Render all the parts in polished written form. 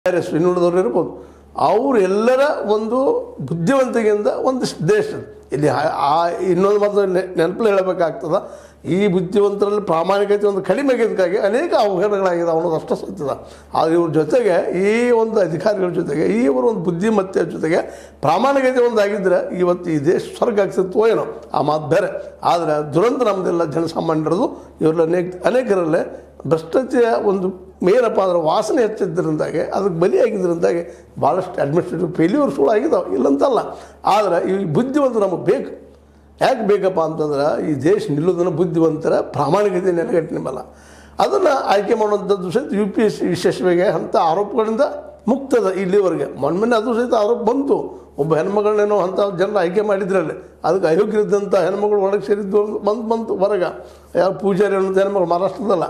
ಇನ್ನುಳಿದವರು ಇರ್ಬೋದು, ಅವರೆಲ್ಲರ ಒಂದು ಬುದ್ಧಿವಂತಿಕೆಯಿಂದ ಒಂದು ದೇಶ ಇಲ್ಲಿ ಇನ್ನೊಂದು ಮಾತ್ರ ನೆನಪಲ್ಲಿ ಹೇಳಬೇಕಾಗ್ತದೆ. ಈ ಬುದ್ಧಿವಂತರಲ್ಲಿ ಪ್ರಾಮಾಣಿಕತೆ ಒಂದು ಕಡಿಮೆ ಆಗಿದ್ದಕ್ಕಾಗಿ ಅನೇಕ ಅವಘಡಗಳಾಗಿದೆ ಅನ್ನೋದು ಅಷ್ಟು ಸತ್ಯದ. ಆದರೆ ಇವ್ರ ಜೊತೆಗೆ ಈ ಒಂದು ಅಧಿಕಾರಿಗಳ ಜೊತೆಗೆ ಇವರ ಒಂದು ಬುದ್ಧಿಮತ್ತೆಯ ಜೊತೆಗೆ ಪ್ರಾಮಾಣಿಕತೆ ಒಂದು ಆಗಿದ್ದರೆ ಇವತ್ತು ಈ ದೇಶ ಸ್ವರ್ಗ ಆಗ್ತಿತ್ತು ಏನೋ, ಆ ಮಾತು ಬೇರೆ. ಆದರೆ ದುರಂತ ನಮ್ಮದೆಲ್ಲ ಜನಸಾಮಾನ್ಯರದು ಇವರಲ್ಲಿ ಅನೇಕರಲ್ಲೇ ಭ್ರಷ್ಟಾಚಾರ ಒಂದು ಮೇನಪ್ಪ ಅದರ ವಾಸನೆ ಹೆಚ್ಚಿದ್ದರಿಂದಾಗೆ ಅದಕ್ಕೆ ಬಲಿಯಾಗಿದ್ದರಿಂದಾಗೆ ಭಾಳಷ್ಟು ಅಡ್ಮಿನಿಸ್ಟ್ರೇಟಿವ್ ಫೇಲ್ಯೂರ್ಸ್ಗಳು ಆಗಿದ್ದಾವೆ, ಇಲ್ಲಂತಲ್ಲ. ಆದರೆ ಈ ಬುದ್ಧಿವಂತ ನಮಗೆ ಬೇಕು. ಯಾಕೆ ಬೇಕಪ್ಪ ಅಂತಂದ್ರೆ ಈ ದೇಶ ನಿಲ್ಲೋದನ್ನು ಬುದ್ಧಿವಂತರ ಪ್ರಾಮಾಣಿಕತೆ ನೆಲೆಗಟ್ಟಿನ ಮೇಲೆ ಅದನ್ನು ಆಯ್ಕೆ ಮಾಡುವಂಥದ್ದು ಸಹಿತ UPSC ವಿಶೇಷವಾಗಿ ಅಂಥ ಆರೋಪಗಳಿಂದ ಮುಕ್ತದ ಇಲ್ಲಿವರೆಗೆ. ಮೊನ್ನೆ ಅದು ಸಹಿತ ಆರೋಪ ಬಂತು, ಒಬ್ಬ ಹೆಣ್ಮಗಳನ್ನೇನೋ ಅಂಥ ಜನರು ಆಯ್ಕೆ ಮಾಡಿದ್ರಲ್ಲಿ ಅದಕ್ಕೆ ಅಯೋಗ್ಯರಿದ್ದಂಥ ಹೆಣ್ಮಗಳು ಒಳಗೆ ಸೇರಿದ್ದು ಬಂತು ಹೊರಗೆ. ಯಾರು ಪೂಜಾರಿ ಅನ್ನೋಂಥ ಹೆಣ್ಮಗಳು ಮಹಾರಾಷ್ಟ್ರದಲ್ಲ.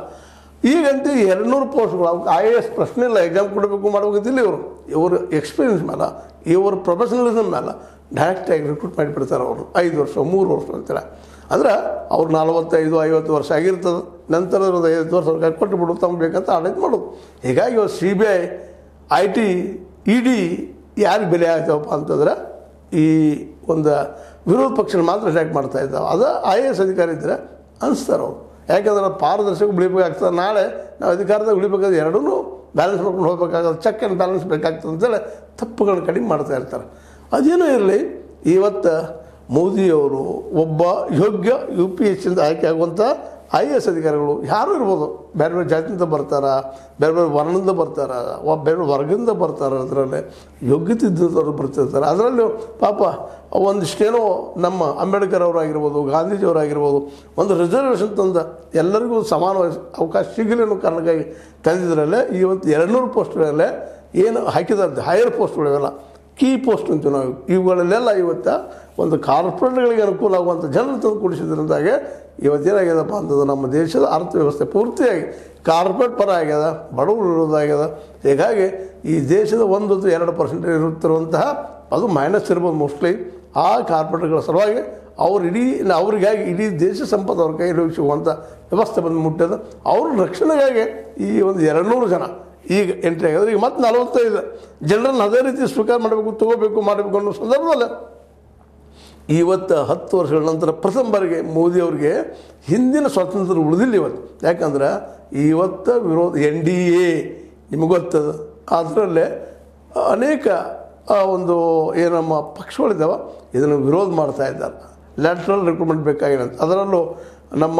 ಈಗಂತೂ 200 ಪೋಸ್ಟ್ಗಳು IAS ಪ್ರಶ್ನೆ ಇಲ್ಲ, ಎಕ್ಸಾಮ್ ಕೊಡಬೇಕು ಮಾಡಬೇಕಂತಿಲ್ಲ. ಇವರು ಎಕ್ಸ್ಪೀರಿಯನ್ಸ್ ಮೇಲೆ ಇವರು ಪ್ರೊಫೆಷನಲಿಸಮ್ ಮೇಲೆ ಡೈರೆಕ್ಟಾಗಿ ರಿಕ್ರೂಟ್ ಮಾಡಿಬಿಡ್ತಾರೆ. ಅವರು 5 ವರ್ಷ 3 ವರ್ಷ ಅಂತಾರೆ. ಅಂದ್ರೆ ಅವ್ರು 45-50 ವರ್ಷ ಆಗಿರ್ತದೆ, ನಂತರ 5 ವರ್ಷ ಅವ್ರಿಗೆ ಕೊಟ್ಟುಬಿಡು ತಮ್ಮ ಬೇಕಂತ ಆಡಳಿತ ಮಾಡೋದು. ಹೀಗಾಗಿ ಇವರು CBI IT ED ಯಾರಿಗೆ ಬೆಲೆ ಆಗ್ತಾವಪ್ಪ ಅಂತಂದ್ರೆ ಈ ಒಂದು ವಿರೋಧ ಪಕ್ಷನ ಮಾತ್ರ ಅಟ್ಯಾಕ್ ಮಾಡ್ತಾ ಇದ್ದಾವೆ. ಅದು IAS ಅಧಿಕಾರಿ ಇದ್ದರೆ ಅನಿಸ್ತಾರೆ ಅವರು. ಯಾಕೆಂದ್ರೆ ಪಾರದರ್ಶಕ ಉಳಿಬೇಕಾಗ್ತದೆ. ನಾಳೆ ನಾವು ಅಧಿಕಾರದಾಗ ಉಳಿಬೇಕಾದ್ರೆ ಎರಡೂ ಬ್ಯಾಲೆನ್ಸ್ ಮಾಡ್ಕೊಂಡು ಹೋಗ್ಬೇಕಾಗತ್ತೆ, ಚೆಕ್ ಆ್ಯಂಡ್ ಬ್ಯಾಲೆನ್ಸ್ ಬೇಕಾಗ್ತದೆ ಅಂತೇಳಿ ತಪ್ಪುಗಳನ್ನ ಕಡಿಮೆ ಮಾಡ್ತಾ ಇರ್ತಾರೆ. ಅದೇನೋ ಇರಲಿ, ಇವತ್ತು ಮೋದಿಯವರು ಒಬ್ಬ ಯೋಗ್ಯ UPSC ಆಯ್ಕೆ ಆಗುವಂಥ IAS ಅಧಿಕಾರಿಗಳು ಯಾರು ಇರ್ಬೋದು, ಬೇರೆ ಬೇರೆ ಜಾತಿಯಿಂದ ಬರ್ತಾರೆ, ಬೇರೆ ಬೇರೆ ವರ್ಣದಿಂದ ಬರ್ತಾರೆ, ಬೇರೆ ಬೇರೆ ವರ್ಗದಿಂದ ಬರ್ತಾರೆ. ಅದರಲ್ಲಿ ಯೋಗ್ಯತೆ ಇದ್ದವರು ಬರ್ತಿರ್ತಾರೆ. ಅದರಲ್ಲೂ ಪಾಪ ಒಂದಿಷ್ಟೇನೋ ನಮ್ಮ ಅಂಬೇಡ್ಕರ್ ಅವರಾಗಿರ್ಬೋದು, ಗಾಂಧೀಜಿಯವರಾಗಿರ್ಬೋದು ಒಂದು ರಿಸರ್ವೇಷನ್ ತಂದ ಎಲ್ಲರಿಗೂ ಸಮಾನ ಅವಕಾಶ ಸಿಗಲಿ ಅನ್ನೋ ಕಾರಣಕ್ಕಾಗಿ ತಂದಿದ್ರಲ್ಲೇ ಇವತ್ತು 200 ಪೋಸ್ಟ್ಗಳಲ್ಲೇ ಏನು ಹಾಕಿದ್ದಾರೆ ಹೈಯರ್ ಪೋಸ್ಟ್ಗಳಿವೆಲ್ಲ ಕೀ ಪೋಸ್ಟ್ ಅಂತೀವಿ ನಾವು. ಇವುಗಳಲ್ಲೆಲ್ಲ ಇವತ್ತು ಒಂದು ಕಾರ್ಪೊರೇಟ್ಗಳಿಗೆ ಅನುಕೂಲ ಆಗುವಂಥ ಜನರು ತಂದು ಕೊಡಿಸಿದ್ರಿಂದಾಗೆ ಇವತ್ತೇನಾಗ್ಯದಪ್ಪ ಅಂತಂದ್ರೆ ನಮ್ಮ ದೇಶದ ಅರ್ಥವ್ಯವಸ್ಥೆ ಪೂರ್ತಿಯಾಗಿ ಕಾರ್ಪೊರೇಟ್ ಪರ ಆಗ್ಯದ, ಬಡವರು ಇರೋದಾಗ್ಯದ. ಹೀಗಾಗಿ ಈ ದೇಶದ 1-2% ಇರುತ್ತಿರುವಂತಹ ಅದು ಮೈನಸ್ ಇರ್ಬೋದು ಮೋಸ್ಟ್ಲಿ. ಆ ಕಾರ್ಪೊರೇಟ್ಗಳ ಸಲುವಾಗಿ ಅವರಿಗಾಗಿ ಇಡೀ ದೇಶ ಸಂಪತ್ತು ಅವ್ರ ಕೈಯಲ್ಲಿ ಸಿಗುವಂಥ ವ್ಯವಸ್ಥೆ ಬಂದು ಮುಟ್ಟದ. ಅವ್ರ ರಕ್ಷಣೆಗಾಗಿ ಈ ಒಂದು 200 ಜನ ಈಗ ಎಂಟ್ರಿ ಆಗಿದ್ರೆ ಈಗ ಮತ್ತೆ 45 ಜನರನ್ನು ಅದೇ ರೀತಿ ಸ್ವೀಕಾರ ಮಾಡಬೇಕು, ಮಾಡಬೇಕು ಅನ್ನೋ ಸಂದರ್ಭದಲ್ಲಿ ಇವತ್ತು 10 ವರ್ಷಗಳ ನಂತರ ಪ್ರಥಮ ಬಾರಿಗೆ ಮೋದಿಯವ್ರಿಗೆ ಹಿಂದಿನ ಸ್ವಾತಂತ್ರ್ಯ ಉಳಿದಿಲ್ಲ ಇವತ್ತು. ಯಾಕಂದ್ರೆ ಇವತ್ತು ವಿರೋಧ NDA ನಿಮಗೆ ಗೊತ್ತದ, ಅದರಲ್ಲೇ ಅನೇಕ ಒಂದು ಏನು ನಮ್ಮ ಪಕ್ಷಗಳಿದ್ದಾವೆ ಇದನ್ನು ವಿರೋಧ ಮಾಡ್ತಾ ಇದ್ದಾರೆ. ಲ್ಯಾಟ್ರಲ್ ರಿಕ್ರೂಟ್ಮೆಂಟ್ ಬೇಕಾಗಿಲ್ಲ ಅಂತ. ಅದರಲ್ಲೂ ನಮ್ಮ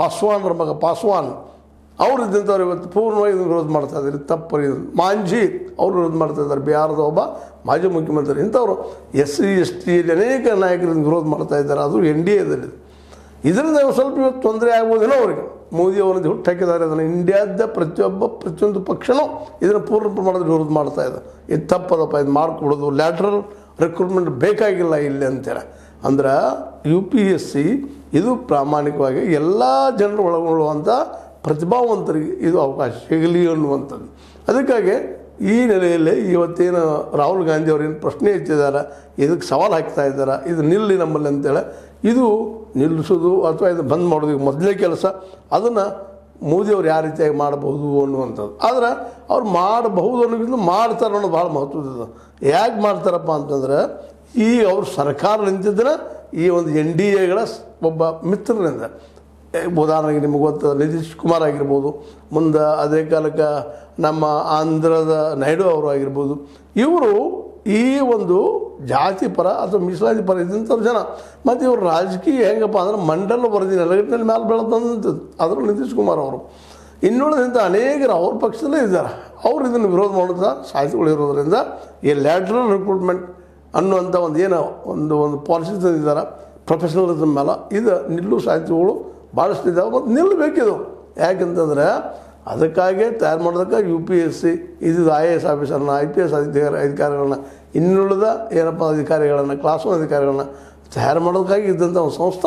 ಪಾಸ್ವಾನ್ ಅವರು ಇದ್ದಂಥವ್ರು ಇವತ್ತು ಪೂರ್ಣವಾಗಿ ವಿರೋಧ ಮಾಡ್ತಾ ಇದ್ದಾರೆ. ತಪ್ಪು ಮಾಂಜಿ ಅವರು ವಿರೋಧ ಮಾಡ್ತಾ ಇದ್ದಾರೆ, ಬಿಹಾರದ ಒಬ್ಬ ಮಾಜಿ ಮುಖ್ಯಮಂತ್ರಿ. ಇಂಥವರು SC ST ಅನೇಕ ನಾಯಕರಿಂದ ವಿರೋಧ ಮಾಡ್ತಾ ಇದ್ದಾರೆ. ಅದು NDAದಲ್ಲಿ. ಇದರಿಂದ ಸ್ವಲ್ಪ ಇವತ್ತು ತೊಂದರೆ ಆಗ್ಬೋದೇನೋ ಅವರಿಗೆ. ಮೋದಿ ಅವರದ್ದು ಹುಟ್ಟು ಹಾಕಿದ್ದಾರೆ. ಅದನ್ನು ಇಂಡಿಯಾದ ಪ್ರತಿಯೊಂದು ಪಕ್ಷನೂ ಇದನ್ನು ಪೂರ್ಣ ಪ್ರಮಾಣದಲ್ಲಿ ವಿರೋಧ ಮಾಡ್ತಾ ಇದೆ. ಇದು ತಪ್ಪದಪ್ಪ, ಇದು ಮಾಡಿಕೊಡೋದು ಲ್ಯಾಟ್ರಲ್ ರಿಕ್ರೂಟ್ಮೆಂಟ್ ಬೇಕಾಗಿಲ್ಲ ಇಲ್ಲಿ ಅಂತೇಳಿ. ಅಂದ್ರೆ UPSC ಇದು ಪ್ರಾಮಾಣಿಕವಾಗಿ ಎಲ್ಲ ಜನರು ಒಳಗೊಳ್ಳುವಂಥ ಪ್ರತಿಭಾವಂತರಿಗೆ ಇದು ಅವಕಾಶ ಸಿಗಲಿ ಅನ್ನುವಂಥದ್ದು. ಅದಕ್ಕಾಗಿ ಈ ನೆಲೆಯಲ್ಲಿ ಇವತ್ತೇನು ರಾಹುಲ್ ಗಾಂಧಿ ಅವರೇನು ಪ್ರಶ್ನೆ ಎತ್ತಿದ್ದಾರೆ, ಇದಕ್ಕೆ ಸವಾಲು ಹಾಕ್ತಾ ಇದ್ದಾರೆ, ಇದು ನಿಲ್ಲಿ ನಮ್ಮಲ್ಲಿ ಅಂತೇಳಿ. ಇದು ನಿಲ್ಲಿಸೋದು ಅಥವಾ ಇದು ಬಂದ್ ಮಾಡೋದು ಮೊದಲೇ ಕೆಲಸ. ಅದನ್ನು ಮೋದಿಯವ್ರು ಯಾವ ರೀತಿಯಾಗಿ ಮಾಡಬಹುದು ಅನ್ನುವಂಥದ್ದು. ಆದರೆ ಅವ್ರು ಮಾಡಬಹುದು ಅನ್ನೋದಕ್ಕಿಂತ ಮಾಡ್ತಾರೆ ಅನ್ನೋದು ಭಾಳ ಮಹತ್ವದ. ಯಾಕೆ ಮಾಡ್ತಾರಪ್ಪ ಅಂತಂದ್ರೆ ಈ ಅವ್ರ ಸರ್ಕಾರ ನಿಂತಿದ್ರೆ ಈ ಒಂದು NDAಗಳ ಒಬ್ಬ ಮಿತ್ರರಿಂದ. ಉದಾಹರಣೆಗೆ ನಿಮಗೆ ಗೊತ್ತು ನಿತೀಶ್ ಕುಮಾರ್ ಆಗಿರ್ಬೋದು, ಮುಂದೆ ಅದೇ ಕಾಲಕ್ಕೆ ನಮ್ಮ ಆಂಧ್ರದ ನಾಯ್ಡು ಅವರು ಆಗಿರ್ಬೋದು. ಇವರು ಈ ಒಂದು ಜಾತಿ ಪರ ಅಥವಾ ಮೀಸಲಾತಿ ಪರ ಇದ್ದಂಥವ್ರು ಜನ. ಮತ್ತು ಇವರು ರಾಜಕೀಯ ಹೆಂಗಪ್ಪ ಅಂದ್ರೆ ಮಂಡಲ ವರದಿ ನೆಲಗಟ್ಟಿನಲ್ಲಿ ಮೇಲೆ ಬೆಳೆದಂಥದ್ದು. ಅದರಲ್ಲಿ ನಿತೀಶ್ ಕುಮಾರ್ ಅವರು ಇನ್ನುಳಿದಂಥ ಅನೇಕರು ಅವ್ರ ಪಕ್ಷದಲ್ಲೇ ಇದ್ದಾರೆ. ಅವರು ಇದನ್ನು ವಿರೋಧ ಮಾಡೋದ ಸಾಹಿತಿಗಳು ಇರೋದರಿಂದ ಈ ಲ್ಯಾಟ್ರಲ್ ರಿಕ್ರೂಟ್ಮೆಂಟ್ ಅನ್ನುವಂಥ ಒಂದು ಪಾಲಿಸಿ ತಂದಿದ್ದಾರೆ ಪ್ರೊಫೆಷನಲಿಸಮ್ ಮೇಲೆ. ಇದು ನಿಲ್ಲು ಸಾಹಿತಿಗಳು ಭಾಳಷ್ಟು ಇದ್ದಾವೆ ಮತ್ತು ನಿಲ್ಲಬೇಕಿದು. ಯಾಕೆಂತಂದರೆ ಅದಕ್ಕಾಗಿ ತಯಾರು ಮಾಡೋದಕ್ಕೆ UPSC ಇದು IAS ಆಫೀಸರ್ನ IPS ಅಧಿಕಾರಿಗಳನ್ನ ಇನ್ನುಳಿದ ಏನಪ್ಪ ಅಧಿಕಾರಿಗಳನ್ನು ಕ್ಲಾಸ್ 1 ಅಧಿಕಾರಿಗಳನ್ನ ತಯಾರು ಮಾಡೋದಕ್ಕಾಗಿ ಇದ್ದಂಥ ಒಂದು ಸಂಸ್ಥೆ.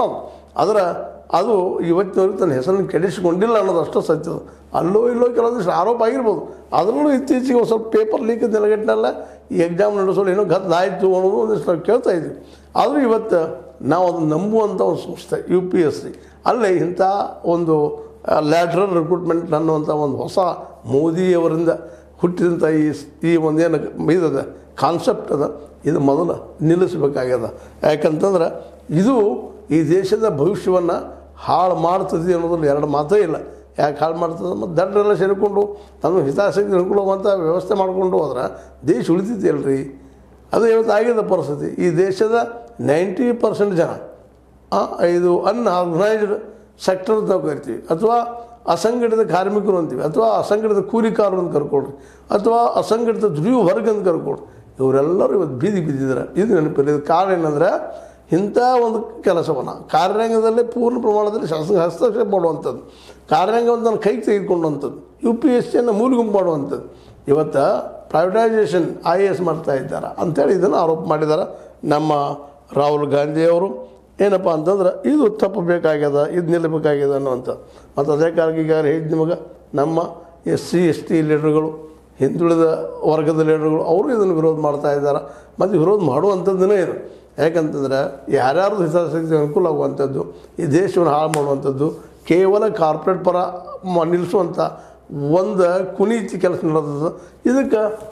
ಅದು ಇವತ್ತಿನವರೆಗೆ ತನ್ನ ಹೆಸರನ್ನು ಕೆಡಿಸಿಕೊಂಡಿಲ್ಲ ಅನ್ನೋದು ಅಷ್ಟು ಸತ್ಯದ. ಅಲ್ಲೋ ಇಲ್ಲೋ ಕೆಲವೊಂದಿಷ್ಟು ಆರೋಪ ಆಗಿರ್ಬೋದು. ಅದರಲ್ಲೂ ಇತ್ತೀಚೆಗೆ ಒಂದು ಸ್ವಲ್ಪ ಪೇಪರ್ ಲೀಕ್ ನೆಲಗಟ್ಟಿನಲ್ಲ ಈ ಎಕ್ಸಾಮ್ ನಡೆಸೋದು ಏನೋ ಗದ್ದಾಯಿತು ಅನ್ನೋದು ಒಂದಿಷ್ಟು ನಾವು ಕೇಳ್ತಾ ಇದ್ವಿ. ಆದರೂ ಇವತ್ತು ನಾವು ಅದನ್ನು ನಂಬುವಂಥ ಒಂದು ಸಂಸ್ಥೆ UPSC. ಅಲ್ಲೇ ಇಂಥ ಒಂದು ಲ್ಯಾಟ್ರಲ್ ರಿಕ್ರೂಟ್ಮೆಂಟ್ ಅನ್ನುವಂಥ ಒಂದು ಹೊಸ ಮೋದಿಯವರಿಂದ ಹುಟ್ಟಿದಂಥ ಈ ಒಂದೇನು ಇದದ ಕಾನ್ಸೆಪ್ಟ್ ಅದ ಇದು ಮೊದಲು ನಿಲ್ಲಿಸಬೇಕಾಗ್ಯದ. ಯಾಕಂತಂದ್ರೆ ಇದು ಈ ದೇಶದ ಭವಿಷ್ಯವನ್ನು ಹಾಳು ಮಾಡ್ತದೆ ಅನ್ನೋದ್ರಲ್ಲಿ ಎರಡು ಮಾತೇ ಇಲ್ಲ. ಯಾಕೆ ಹಾಳು ಮಾಡ್ತದೆ? ಮತ್ತು ದಡ್ಡರೆಲ್ಲ ಸೇರಿಕೊಂಡು ತಮ್ಮ ಹಿತಾಸಕ್ತಿ ಅನುಕೂಲವಂಥ ವ್ಯವಸ್ಥೆ ಮಾಡಿಕೊಂಡು ಹೋದ್ರೆ ದೇಶ ಉಳಿತೈತಿ. ಅದು ಇವತ್ತು ಆಗಿದ್ದ ಪರಿಸ್ಥಿತಿ. ಈ ದೇಶದ 90% ಜನ ಇದು ಅನ್ಆರ್ಗನೈಸ್ಡ್ ಸೆಕ್ಟರ್ ಅಂತ ನಾವು ಕರಿತೀವಿ, ಅಥವಾ ಅಸಂಘಟಿತ ಕಾರ್ಮಿಕರು ಅಂತೀವಿ, ಅಥವಾ ಅಸಂಘಟಿತ ಕೂಲಿಕಾರರು ಅಂತ ಕರ್ಕೊಳ್ರಿ, ಅಥವಾ ಅಸಂಘಟಿತ ದುಡಿಯುವ ವರ್ಗ ಅಂತ ಕೊಡ್ರಿ. ಇವರೆಲ್ಲರೂ ಇವತ್ತು ಬೀದಿ ಬಿದ್ದಿದ್ದಾರೆ. ಇದು ನೆನಪಿಲ್ಲ. ಇದು ಕಾರಣ ಏನಂದರೆ ಇಂಥ ಒಂದು ಕೆಲಸವನ್ನು ಕಾರ್ಯಾಂಗದಲ್ಲೇ ಪೂರ್ಣ ಪ್ರಮಾಣದಲ್ಲಿ ಶಾಸಕ ಹಸ್ತಕ್ಷೇಪ ಮಾಡುವಂಥದ್ದು, ಕಾರ್ಯಾಂಗವನ್ನು ಕೈಗೆ ತೆಗೆದುಕೊಂಡಂಥದ್ದು, UPSC ಮೂಲಿಗುಂಪು ಮಾಡುವಂಥದ್ದು. ಇವತ್ತು ಪ್ರೈವೇಟೈಸೇಷನ್ IAS ಮಾಡ್ತಾ ಇದ್ದಾರೆ ಅಂಥೇಳಿ ಇದನ್ನು ಆರೋಪ ಮಾಡಿದ್ದಾರೆ ನಮ್ಮ ರಾಹುಲ್ ಗಾಂಧಿಯವರು. ಏನಪ್ಪ ಅಂತಂದ್ರೆ ಇದು ತಪ್ಪಬೇಕಾಗ್ಯದ, ಇದು ನಿಲ್ಲಬೇಕಾಗ್ಯದ ಅನ್ನುವಂಥ. ಮತ್ತು ಅದೇ ಕಾರಣಕ್ಕೆ ಈಗ ಹೇಳಿದ ನಿಮಗೆ ನಮ್ಮ SC ST ಲೀಡರ್ಗಳು, ಹಿಂದುಳಿದ ವರ್ಗದ ಲೀಡರ್ಗಳು ಅವರು ಇದನ್ನು ವಿರೋಧ ಮಾಡ್ತಾ ಇದ್ದಾರೆ. ಮತ್ತು ವಿರೋಧ ಮಾಡುವಂಥದ್ದನ್ನೇ ಇದು. ಯಾಕಂತಂದ್ರೆ ಯಾರ್ಯಾರ್ದು ಹಿತಾಸಕ್ತಿ ಅನುಕೂಲ ಆಗುವಂಥದ್ದು, ಈ ದೇಶವನ್ನು ಹಾಳು ಮಾಡುವಂಥದ್ದು, ಕೇವಲ ಕಾರ್ಪೊರೇಟ್ ಪರ ನಿಲ್ಲಿಸುವಂಥ ಒಂದು ಕುನೀತಿ ಕೆಲಸ ನಡೆದದ್ದು. ಇದಕ್ಕೆ